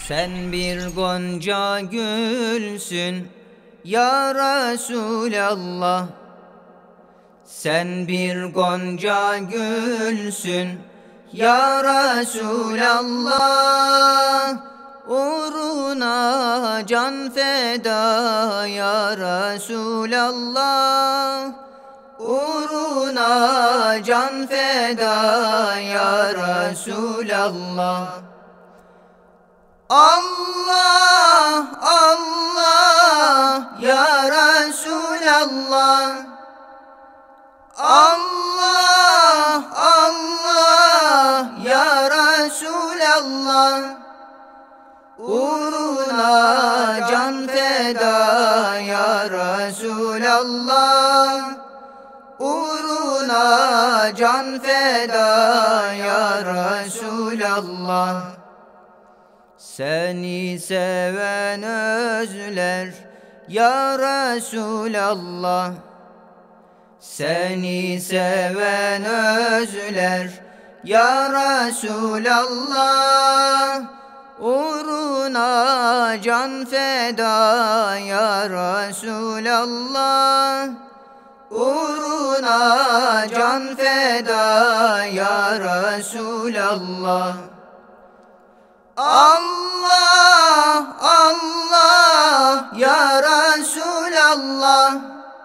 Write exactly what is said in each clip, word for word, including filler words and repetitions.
Sen bir gonca gülsün ya Resulallah. Sen bir gonca gülsün ya Resulallah. Uğruna can feda ya Resulallah. Uğruna can feda ya Resulallah. Allah Allah ya Resulallah. Allah Allah ya Resulallah. Uğruna can feda ya Resulallah. Uğruna can feda ya Resulallah. Seni seven özler ya Resulallah. Seni seven özler ya Resulallah. Uğruna can feda ya Resulallah. Uğruna can feda ya Resulallah. Allah Allah ya Resulallah.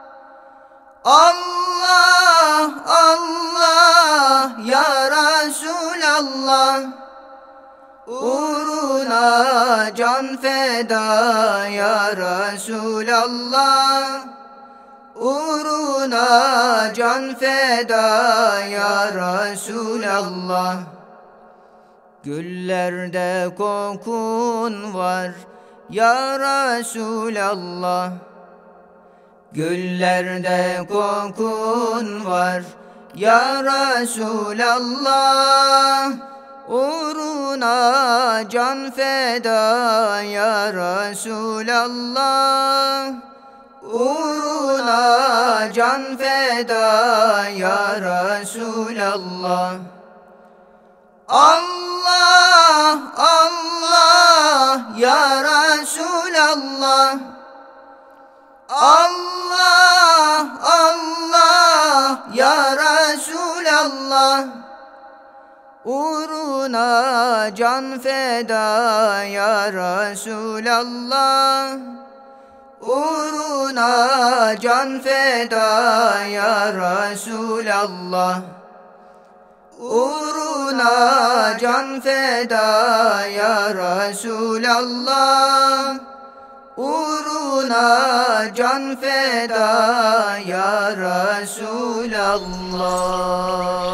Allah Allah ya Resulallah. Uğruna can feda ya Resulallah. Uğruna can feda ya Resulallah. Güllerde kokun var ya Resulallah. Güllerde kokun var ya Resulallah. Uğruna can feda ya Resulallah. Uğruna can feda ya Resulallah. Allah Allah ya Resulallah. Allah Allah ya Resulallah. Uğruna can feda ya Resulallah. Uğruna can feda ya Resulallah. Uğruna can feda ya Resulallah. Uğruna can feda ya Resulallah.